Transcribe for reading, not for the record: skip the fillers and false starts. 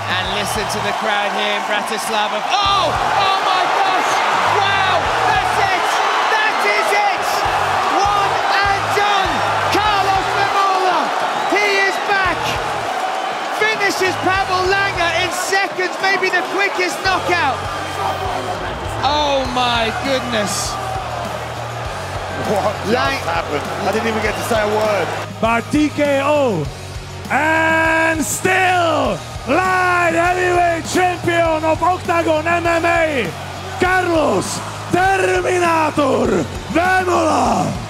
And listen to the crowd here in Bratislava. Oh! Oh my gosh! Wow! That's it! That is it! One and done! Karlos Vémola! He is back! Finishes Pavel Langer in seconds, maybe the quickest knockout. Oh my goodness. What just happened? I didn't even get to say a word. By TKO. And still light heavyweight champion of Octagon MMA, Karlos Terminator Vémola.